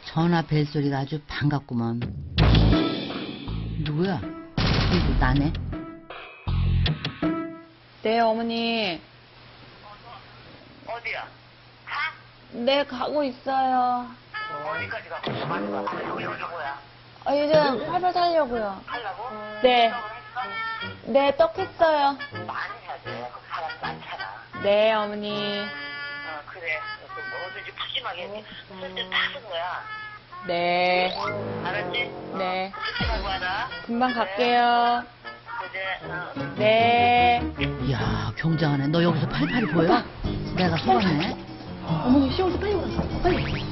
전화 벨소리가 아주 반갑구먼. 누구야? 이거 나네. 네, 어머니. 어디야? 가? 네, 가고 있어요. 어디까지 가고 있어? 많이 가. 여기 뭐야? 이제 팔팔 살려고요. 하려고? 네. 떡을 했어? 네, 떡 했어요. 많이 해야 돼. 그 사람 많잖아. 네, 어머니. 그래. 그 뭐든지 푸짐하게 쓸때 다쓴 거야. 네. 알았지? 네. 푸짐하고 하라. 금방 갈게요. 그래. 네. 이야, 굉장하네. 너 여기서 팔팔이 보여? 내가 속았네. 어머니, 시원해. 빨리 와. 빨리.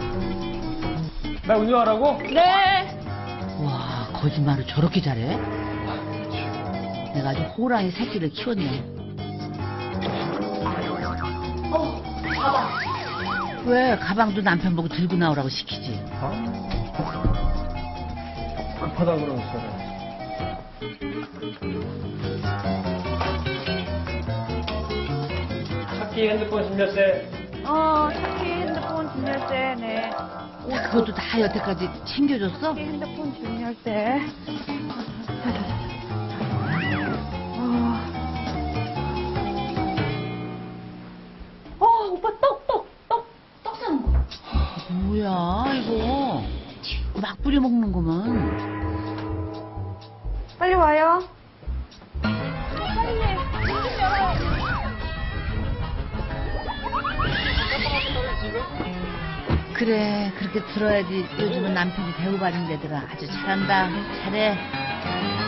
나 운영하라고? 네. 와, 거짓말을 저렇게 잘해? 내가 아주 호랑이 새끼를 키웠네. 왜 가방도 남편 보고 들고 나오라고 시키지? 급하다 그러면서. 찾기 핸드폰 신몇세? 찾기 핸드폰 준열세, 네. 그것도 다 여태까지 챙겨줬어? 찾기 핸드폰 준열세. 오빠 떡 사는 거. 뭐야, 이거. 막 뿌려 먹는 거면. 빨리 와요. 빨리. 문 열어요. 그래, 그렇게 들어야지. 요즘은 남편이 배우 발인데더라. 아주 잘한다. 잘해.